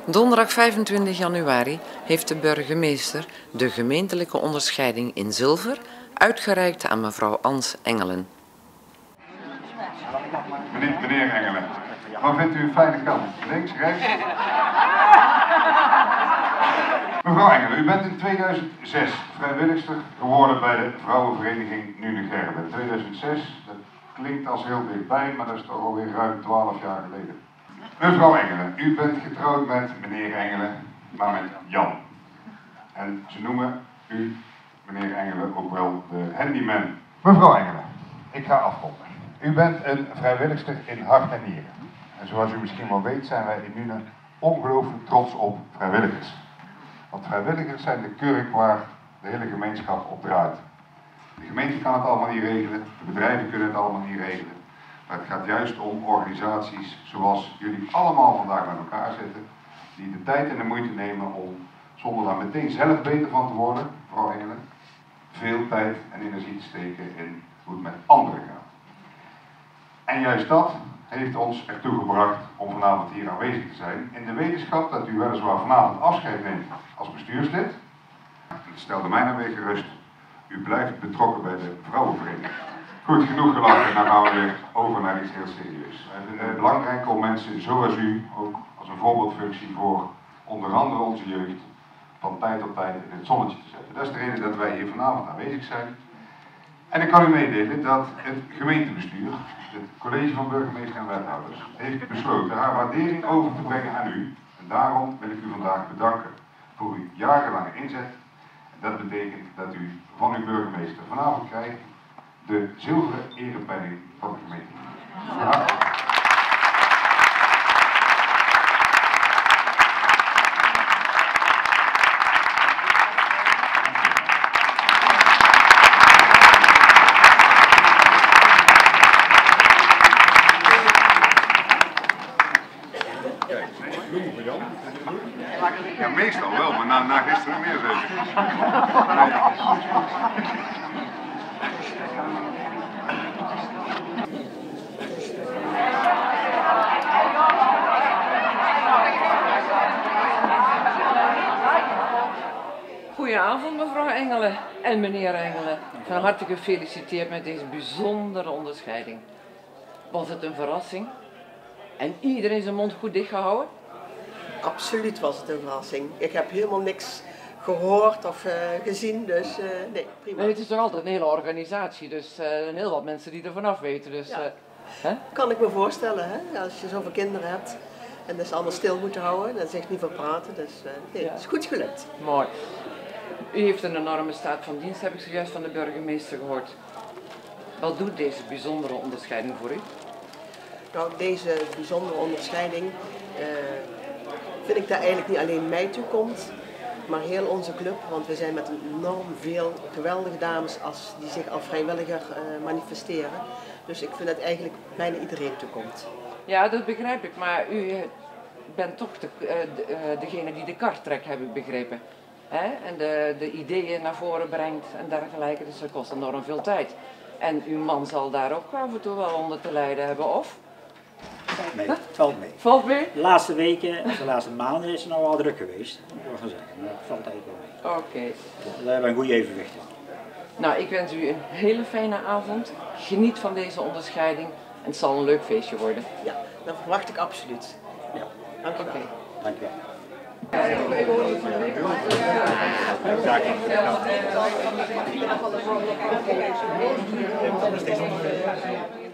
Donderdag 25 januari heeft de burgemeester de gemeentelijke onderscheiding in zilver uitgereikt aan mevrouw Ans Engelen. Meneer Engelen, wat vindt u een fijne kant? Links, rechts? Mevrouw Engelen, u bent in 2006 vrijwilligster geworden bij de vrouwenvereniging Nunegerbe. 2006, dat klinkt als heel dichtbij, maar dat is toch alweer ruim 12 jaar geleden. Mevrouw Engelen, u bent getrouwd met meneer Engelen, maar met Jan. En ze noemen u, meneer Engelen, ook wel de handyman. Mevrouw Engelen, ik ga afronden. U bent een vrijwilligster in hart en nieren. En zoals u misschien wel weet zijn wij in Nune ongelooflijk trots op vrijwilligers. Want vrijwilligers zijn de kurk waar de hele gemeenschap op draait. De gemeente kan het allemaal niet regelen, de bedrijven kunnen het allemaal niet regelen. Maar het gaat juist om organisaties zoals jullie allemaal vandaag met elkaar zitten, die de tijd en de moeite nemen om, zonder daar meteen zelf beter van te worden, mevrouw Engelen, veel tijd en energie te steken in hoe het met anderen gaat. En juist dat heeft ons ertoe gebracht om vanavond hier aanwezig te zijn, in de wetenschap dat u weliswaar vanavond afscheid neemt als bestuurslid. Het stelde mij nou weer gerust, u blijft betrokken bij de vrouwenvereniging. Goed, genoeg gelachen, dan gaan we weer over naar iets heel serieus. Het is belangrijk om mensen zoals u ook als een voorbeeldfunctie voor onder andere onze jeugd van tijd tot tijd in het zonnetje te zetten. Dat is de reden dat wij hier vanavond aanwezig zijn. En ik kan u meedelen dat het gemeentebestuur, het college van burgemeester en wethouders, heeft besloten haar waardering over te brengen aan u. En daarom wil ik u vandaag bedanken voor uw jarenlange inzet. En dat betekent dat u van uw burgemeester vanavond krijgt de zilveren erepenning van de gemeente. Ja. Ja, meestal wel, maar na gisteren meer zeker. Goedenavond mevrouw Engelen en meneer Engelen. Van harte gefeliciteerd met deze bijzondere onderscheiding. Was het een verrassing? En iedereen zijn mond goed dichtgehouden? Absoluut was het een verrassing. Ik heb helemaal niks gehoord of gezien, dus nee, prima. Nee, het is toch altijd een hele organisatie, dus heel wat mensen die er vanaf weten. Dus, Ja. Hè? Kan ik me voorstellen, hè? Als je zoveel kinderen hebt en dus allemaal stil moeten houden, dan zegt niet veel praten, dus nee, Ja. het is goed gelukt. Mooi. U heeft een enorme staat van dienst, heb ik zojuist van de burgemeester gehoord. Wat doet deze bijzondere onderscheiding voor u? Nou, deze bijzondere onderscheiding vind ik dat eigenlijk niet alleen mij toekomt, maar heel onze club, want we zijn met enorm veel geweldige dames die zich als vrijwilliger manifesteren. Dus ik vind dat eigenlijk bijna iedereen toekomt. Ja, dat begrijp ik, maar u bent toch degene die de kar trekt, heb ik begrepen. Hè? En de ideeën naar voren brengt en dergelijke, dus dat kost enorm veel tijd. En uw man zal daar ook af en toe wel onder te lijden hebben, of? Nee, het valt mee. Valt mee? De laatste weken, de laatste maanden is het nou wel druk geweest. Dat moet ik wel zeggen, maar het valt eigenlijk wel mee. Oké. We hebben een goede evenwicht. Nou, ik wens u een hele fijne avond. Geniet van deze onderscheiding en het zal een leuk feestje worden. Ja, dat verwacht ik absoluut. Ja, dank u wel. Oké. Dank je wel. Ja.